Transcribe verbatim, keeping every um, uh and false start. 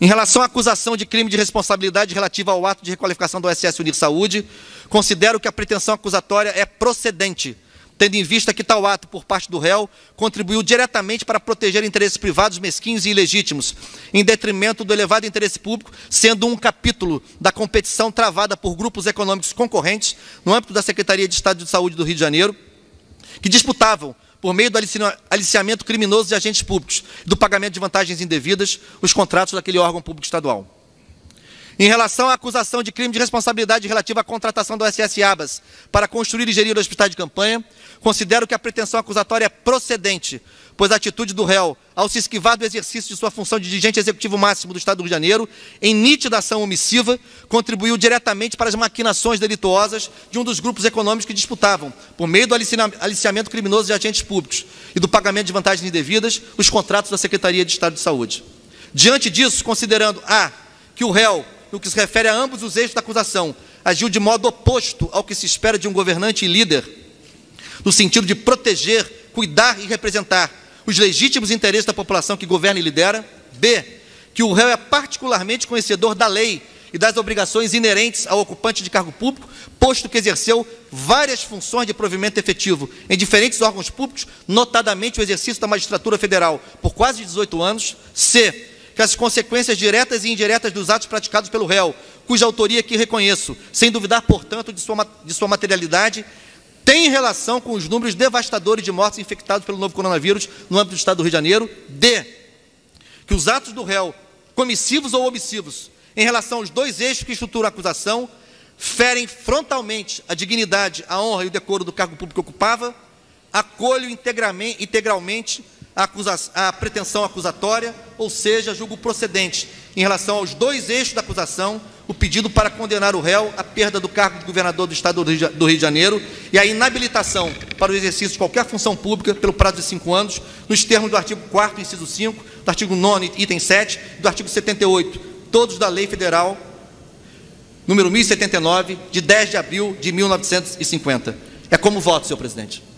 Em relação à acusação de crime de responsabilidade relativa ao ato de requalificação do O S S Unir Saúde, considero que a pretensão acusatória é procedente, tendo em vista que tal ato, por parte do réu, contribuiu diretamente para proteger interesses privados mesquinhos e ilegítimos, em detrimento do elevado interesse público, sendo um capítulo da competição travada por grupos econômicos concorrentes, no âmbito da Secretaria de Estado de Saúde do Rio de Janeiro, que disputavam, por meio do aliciamento criminoso de agentes públicos e do pagamento de vantagens indevidas, os contratos daquele órgão público estadual. Em relação à acusação de crime de responsabilidade relativa à contratação do O S S Abas para construir e gerir hospitais de campanha, considero que a pretensão acusatória é procedente, pois a atitude do réu, ao se esquivar do exercício de sua função de dirigente executivo máximo do Estado do Rio de Janeiro, em nítida ação omissiva, contribuiu diretamente para as maquinações delituosas de um dos grupos econômicos que disputavam, por meio do aliciamento criminoso de agentes públicos e do pagamento de vantagens indevidas, os contratos da Secretaria de Estado de Saúde. Diante disso, considerando a que o réu, no que se refere a ambos os eixos da acusação, agiu de modo oposto ao que se espera de um governante e líder, no sentido de proteger, cuidar e representar os legítimos interesses da população que governa e lidera. B, que o réu é particularmente conhecedor da lei e das obrigações inerentes ao ocupante de cargo público, posto que exerceu várias funções de provimento efetivo em diferentes órgãos públicos, notadamente o exercício da magistratura federal por quase dezoito anos. C, que as consequências diretas e indiretas dos atos praticados pelo réu, cuja autoria aqui reconheço, sem duvidar, portanto, de sua, de sua materialidade, tem relação com os números devastadores de mortes infectados pelo novo coronavírus no âmbito do Estado do Rio de Janeiro. D, que os atos do réu, comissivos ou omissivos, em relação aos dois eixos que estruturam a acusação, ferem frontalmente a dignidade, a honra e o decoro do cargo público que ocupava. Acolho integralmente, integralmente a, acusa, a pretensão acusatória, ou seja, julgo procedente, em relação aos dois eixos da acusação, o pedido para condenar o réu à perda do cargo de governador do Estado do Rio de Janeiro e a inabilitação para o exercício de qualquer função pública pelo prazo de cinco anos, nos termos do artigo quarto, inciso cinco, do artigo nono, item sete, do artigo setenta e oito, todos da Lei Federal número mil e setenta e nove, de dez de abril de mil novecentos e cinquenta. É como voto, senhor presidente.